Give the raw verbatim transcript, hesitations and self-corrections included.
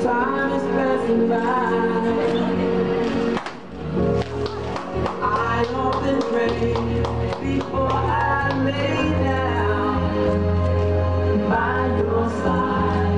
Time is passing by. I often pray before I lay down by your side.